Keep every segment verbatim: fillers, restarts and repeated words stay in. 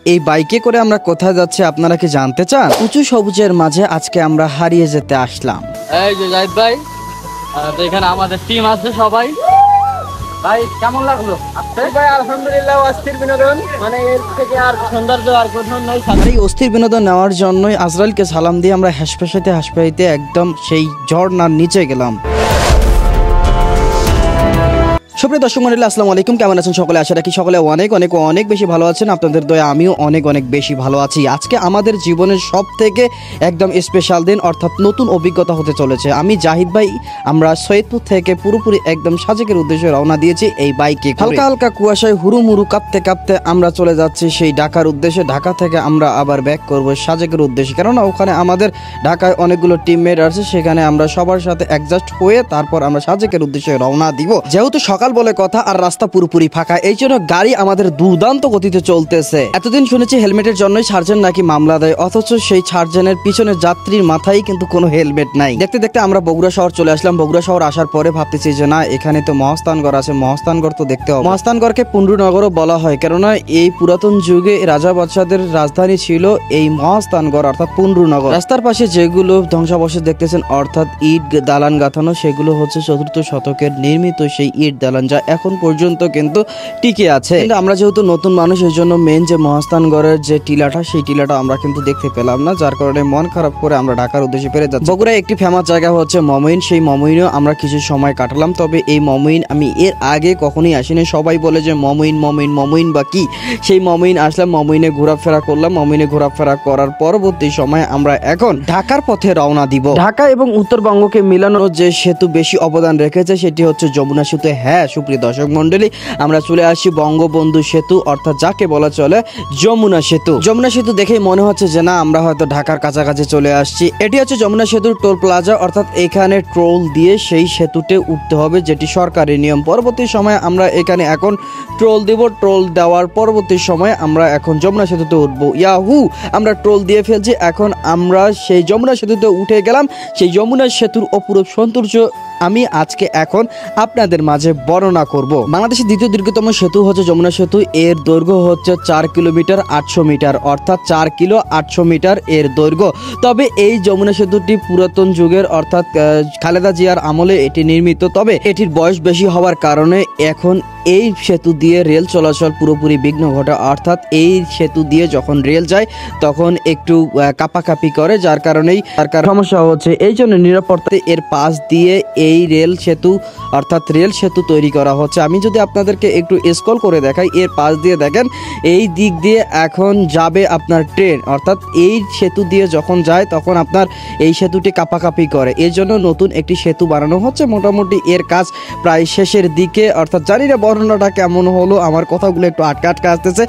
এই বাইকে করে আমরা কোথায় যাচ্ছি আপনারা কি জানতে চান? উঁচু সবুজের মাঝে আজকে আমরা হারিয়ে যেতে আসলাম। এই যে জাহিদ ভাই, এখানে আমাদের টিম আছে সবাই। ভাই কেমন লাগলো? ভাই আলহামদুলিল্লাহ, অস্থির বিনোদন, মানে এর থেকে আর সৌন্দর্য আর কোথাও নাই। এই অস্থির বিনোদন নেওয়ার জন্যই আজরাইলকে সালাম দিয়ে আমরা হাসপাইতে হাসপাইতে একদম সেই ঝর্ণার নিচে গেলাম। সুপ্রিয় দর্শক মণ্ডলী, আসসালামু আলাইকুম। কেমন আছেন সকলে? আশা রাখি সকলে অনেক অনেক অনেক বেশি ভালো আছেন। আপনাদের দয়া আমিও অনেক অনেক বেশি ভালো আছি। আজকে আমাদের জীবনের সব থেকে একদম স্পেশাল দিন, অর্থাৎ নতুন অভিজ্ঞতা হতে চলেছে। আমি জাহিদ ভাই, আমরা সৈয়দপুর থেকে পুরোপুরি একদম সাজেকের উদ্দেশ্যে রওনা দিয়েছি এই বাইকে। হালকা হালকা কুয়াশায় হুড়ুমুড়ু কাঁপতে কাঁপতে আমরা চলে যাচ্ছি সেই ঢাকার উদ্দেশ্যে। ঢাকা থেকে আমরা আবার ব্যাক করবো সাজেকের উদ্দেশ্যে, কেননা ওখানে আমাদের ঢাকায় অনেকগুলো টিমমেট আছে, সেখানে আমরা সবার সাথে অ্যাডজাস্ট হয়ে তারপর আমরা সাজেকের উদ্দেশ্যে রওনা দিব। যেহেতু সকাল বলে কথা আর রাস্তা পুরোপুরি ফাঁকা, এই জন্য গাড়ি আমাদের দুর্দান্ত গতিতে চলতেছে। এতদিন শুনেছি হেলমেটের জন্যই সার্জেন নাকি মামলা দেয়, অথচ সেই সার্জেনের পিছনে যাত্রীর মাথায় কিন্তু কোনো হেলমেট নাই। দেখতে দেখতে আমরা বগুড়া শহর চলে আসলাম। বগুড়া শহর আসার পরে ভাবতেছি যে না, এখানে তো মহাস্থানগড় আছে, মহাস্থানগড় তো দেখতে হবে। মহাস্থানগড়কে পুণ্ড্রনগরও বলা হয়, কেননা এই পুরাতন যুগে রাজা বাদশাদের রাজধানী ছিল এই মহাস্থানগড় অর্থাৎ পুণ্ড্রনগর। রাস্তার পাশে যেগুলো ধ্বংসাবশেষ দেখতেছেন অর্থাৎ ইট দালান গাঁথানো, সেগুলো হচ্ছে চতুর্থ শতকের নির্মিত সেই ইট দালান, যা এখন পর্যন্ত কিন্তু টিকে আছে। কিন্তু আমরা যেহেতু নতুন মানুষ, এই জন্য মেন যে মহাস্থানগড়ের যে টিলাটা, সেই টিলাটা আমরা কিন্তু দেখতে পেলাম না, যার কারণে মন খারাপ করে আমরা ঢাকার উদ্দেশ্যে ফিরে যাচ্ছি। বগুড়ায় একটি ফেমাস জায়গা হচ্ছে মমইন, সেই মমইনেও আমরা কিছু সময় কাটালাম। তবে এই মমইন আমি এর আগে কখনোই আসিনি। সবাই বলে যে মমইন মমইন মমইন বা কি, সেই মমইন আসলাম, মমইনে ঘোরাফেরা করলাম। মমইনে ঘোরাফেরা করার পরবর্তী সময় আমরা এখন ঢাকার পথে রওনা দিব। ঢাকা এবং উত্তরবঙ্গকে মিলানোর যে সেতু বেশি অবদান রেখেছে সেটি হচ্ছে যমুনা সেতু। হ্যাঁ সুপ্রিয় দর্শক মন্ডলী, আমরা চলে আসছি বঙ্গবন্ধু সেতু, অর্থাৎ যাকে বলা চলে যমুনা সেতু। যমুনা সেতু দেখেই মনে হচ্ছে যে না, আমরা হয়তো ঢাকার কাছাকাছি চলে আসছি। এটি হচ্ছে যমুনা সেতুর টোল প্লাজা, অর্থাৎ এখানে টোল দিয়ে সেই সেতুতে উঠতে হবে, যেটি সরকারি নিয়ম। পরবর্তী সময়ে আমরা এখানে এখন টোল দিব। টোল দেওয়ার পরবর্তী সময়ে আমরা এখন যমুনা সেতুতে উঠবো। ইয়াহু, আমরা টোল দিয়ে ফেলছি। এখন আমরা সেই যমুনা সেতুতে উঠে গেলাম। সেই যমুনা সেতুর অপূর্ব সৌন্দর্য আমি আজকে এখন আপনাদের মাঝে বর্ণনা করব। বাংলাদেশের দ্বিতীয় দীর্ঘতম সেতু হচ্ছে যমুনা সেতু। এর দৈর্ঘ্য হচ্ছে চার কিলোমিটার আটশো মিটার, অর্থাৎ চার কিলো আটশো মিটার এর দৈর্ঘ্য। তবে এই যমুনা সেতুটি পুরাতন যুগের, অর্থাৎ খালেদা জিয়ার আমলে এটি নির্মিত। তবে এটির বয়স বেশি হওয়ার কারণে এখন এই সেতু দিয়ে রেল চলাচল পুরোপুরি বিঘ্ন ঘটে, অর্থাৎ এই সেতু দিয়ে যখন রেল যায় তখন একটু কাপাকাপি করে, যার কারণেই তার সমস্যা হচ্ছে। এই জন্য নিরাপত্তায় এর পাশ দিয়ে এই রেল সেতু অর্থাৎ রেল সেতু তৈরি করা হচ্ছে। আমি যদি আপনাদেরকে একটু স্ক্রল করে দেখাই, এর পাশ দিয়ে দেখেন এই দিক দিয়ে এখন যাবে আপনার ট্রেন, অর্থাৎ এই সেতু দিয়ে যখন যায় তখন আপনার এই সেতুটি কাপাকাপি করে। এর জন্য নতুন একটি সেতু বানানো হচ্ছে। মোটামুটি এর কাজ প্রায় শেষের দিকে, অর্থাৎ জানি না বর্ণনাটা কেমন হলো, আমার কথাগুলো একটু আটকা আটকা আসতেছে।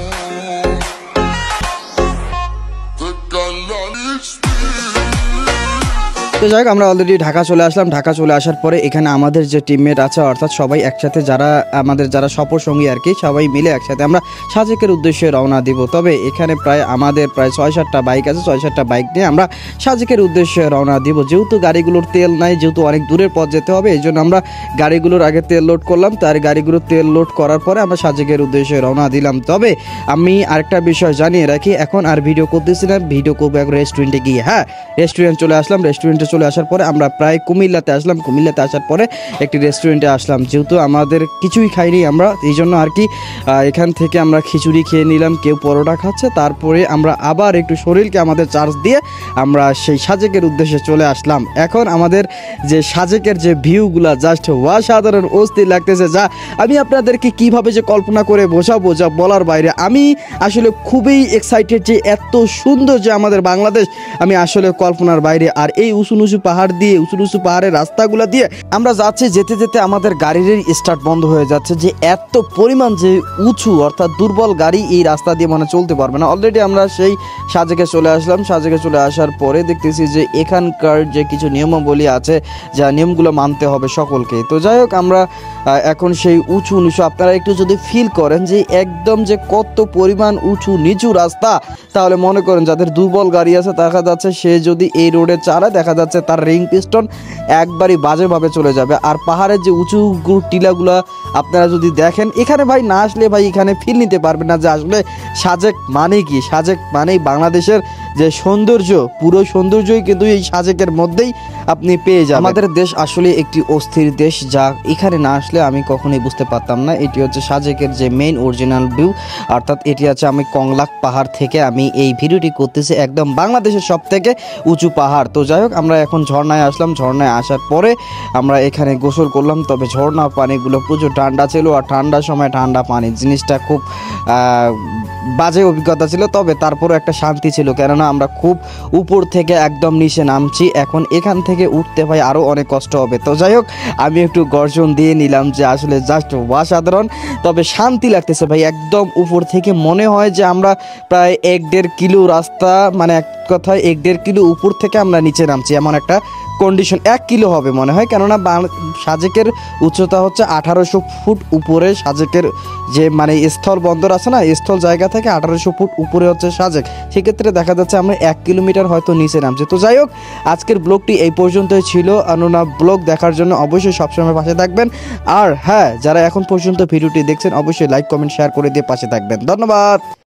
তো যাই হোক, আমরা অলরেডি ঢাকা চলে আসলাম। ঢাকা চলে আসার পরে এখানে আমাদের যে টিমমেট আছে, অর্থাৎ সবাই একসাথে, যারা আমাদের যারা সফর সঙ্গী আর কি, সবাই মিলে একসাথে আমরা সাজেকের উদ্দেশ্যে রওনা দিব। তবে এখানে প্রায় আমাদের প্রায় ছয় সাতটা বাইক আছে, ছয় সাতটা বাইক নিয়ে আমরা সাজেকের উদ্দেশ্যে রওনা দিব। যেহেতু গাড়িগুলোর তেল নাই, যেহেতু অনেক দূরের পথ যেতে হবে, এই জন্য আমরা গাড়িগুলোর আগে তেল লোড করলাম। তার গাড়িগুলোর তেল লোড করার পরে আমরা সাজেকের উদ্দেশ্যে রওনা দিলাম। তবে আমি আরেকটা বিষয় জানিয়ে রাখি, এখন আর ভিডিও করতেছি না, ভিডিও করবো এখন রেস্টুরেন্টে গিয়ে। হ্যাঁ, রেস্টুরেন্ট চলে আসলাম। রেস্টুরেন্টে চলে আসার পরে আমরা প্রায় কুমিল্লাতে আসলাম। কুমিল্লাতে আসার পরে একটি রেস্টুরেন্টে আসলাম। যেহেতু আমাদের কিছুই খাইনি আমরা, এই জন্য আর কি এখান থেকে আমরা খিচুড়ি খেয়ে নিলাম, কেউ পরোটা খাচ্ছে। তারপরে আমরা আবার একটু শরীরকে আমাদের চার্জ দিয়ে আমরা সেই সাজেকের উদ্দেশ্যে চলে আসলাম। এখন আমাদের যে সাজেকের যে ভিউগুলা জাস্ট অসাধারণ অস্থির লাগতেছে, যা আমি আপনাদেরকে কিভাবে যে কল্পনা করে বোঝাবো যা বলার বাইরে। আমি আসলে খুবই এক্সাইটেড যে এত সুন্দর যে আমাদের বাংলাদেশ, আমি আসলে কল্পনার বাইরে। আর এই উঁচু উঁচু পাহাড় দিয়ে, উঁচু উঁচু পাহাড়ের রাস্তাগুলো দিয়ে আমরা যাচ্ছি, যেতে যেতে আমাদের গাড়ির স্টার্ট বন্ধ হয়ে যাচ্ছে। যে এত পরিমাণ যে উঁচু, অর্থাৎ দুর্বল গাড়ি এই রাস্তা দিয়ে মানে চলতে পারবে না। অলরেডি আমরা সেই সাজেকে চলে আসলাম। সাজেকে চলে আসার পরে দেখতেছি যে এখানকার যে কিছু নিয়মাবলী আছে, যা নিয়মগুলো মানতে হবে সকলকে। তো যাই হোক, আমরা এখন সেই উঁচু নিচু আপনারা একটু যদি ফিল করেন যে একদম যে কত পরিমাণ উঁচু নিচু রাস্তা, তাহলে মনে করেন যাদের দুর্বল গাড়ি আছে দেখা যাচ্ছে সে যদি এই রোডে চালায়, দেখা যাচ্ছে যাচ্ছে তার রিং পিস্টন একবারই বাজেভাবে চলে যাবে। আর পাহাড়ের যে উঁচু টিলাগুলো আপনারা যদি দেখেন, এখানে ভাই না আসলে ভাই এখানে ফিল নিতে পারবেন না যে আসলে সাজেক মানে কি। সাজেক মানেই বাংলাদেশের যে সৌন্দর্য, পুরো সৌন্দর্যই কিন্তু এই সাজেকের মধ্যেই আপনি পেয়ে যাবেন। আমাদের দেশ আসলে একটি অস্থির দেশ, যা এখানে না আসলে আমি কখনোই বুঝতে পারতাম না। এটি হচ্ছে সাজেকের যে মেইন অরিজিনাল ভিউ, অর্থাৎ এটি আছে আমি কংলাক পাহাড় থেকে আমি এই ভিডিওটি করতেছি, একদম বাংলাদেশের সব থেকে উঁচু পাহাড়। তো যাই হোক, আমরা এখন ঝর্ণায় আসলাম। ঝর্ণায় আসার পরে আমরা এখানে গোসল করলাম, তবে ঝর্ণা পানিগুলো প্রচুর ঠান্ডা ছিল, আর ঠান্ডার সময় ঠান্ডা পানি জিনিসটা খুব বাজে অভিজ্ঞতা ছিল। তবে তারপরও একটা শান্তি ছিল, কেননা আমরা খুব উপর থেকে একদম নিচে নামছি। এখন এখান থেকে উঠতে ভাই আরও অনেক কষ্ট হবে। তো যাই হোক, আমি একটু গর্জন দিয়ে নিলাম যে আসলে জাস্ট অসাধারণ, তবে শান্তি লাগতেছে ভাই। একদম উপর থেকে মনে হয় যে আমরা প্রায় এক দেড় কিলো রাস্তা, মানে এক কথায় এক দেড় কিলো উপর থেকে আমরা নিচে নামছি, এমন একটা কন্ডিশন। এক কিলো হবে মনে হয়, কেননা সাজেকের উচ্চতা হচ্ছে আঠারোশো ফুট উপরে। সাজেকের যে মানে স্থল বন্দর আছে না, স্থল জায়গা থেকে আঠারোশো ফুট উপরে হচ্ছে সাজেক। সেক্ষেত্রে দেখা যাচ্ছে আমরা এক কিলোমিটার হয়তো নিচে নামছি। তো যাই হোক, আজকের ব্লগটি এই পর্যন্তই ছিল। অন্যান্য ব্লগ দেখার জন্য অবশ্যই সবসময় পাশে থাকবেন। আর হ্যাঁ, যারা এখন পর্যন্ত ভিডিওটি দেখছেন অবশ্যই লাইক কমেন্ট শেয়ার করে দিয়ে পাশে থাকবেন। ধন্যবাদ।